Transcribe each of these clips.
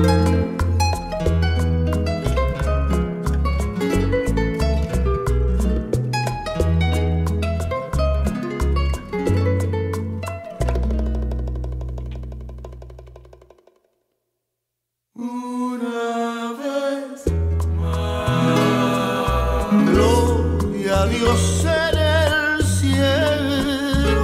Gloria a Dios en el cielo,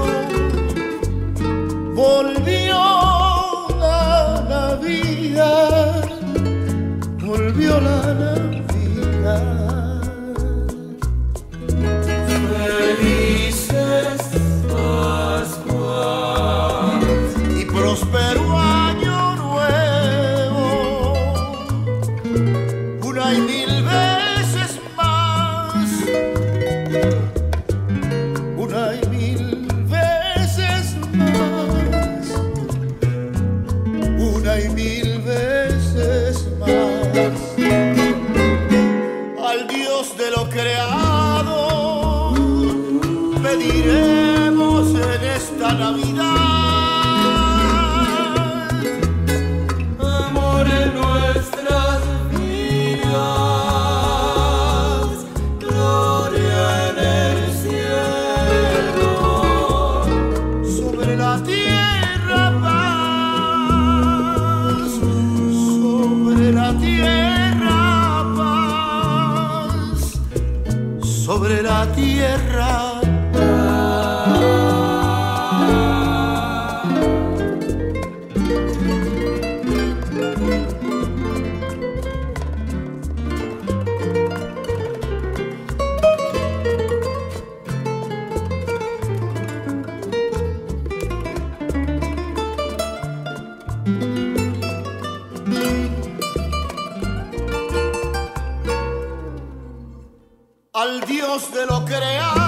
volvió la Navidad, volvió la Navidad. Felices Pascuas Y próspero año nuevo, una y mil veces más, una y mil veces más, una y mil veces más. Al Dios de lo creado pediremos en esta Navidad amor en nuestras vidas, gloria en el cielo, sobre la tierra paz, sobre la tierra paz, sobre la tierra paz. Al Dios de lo creado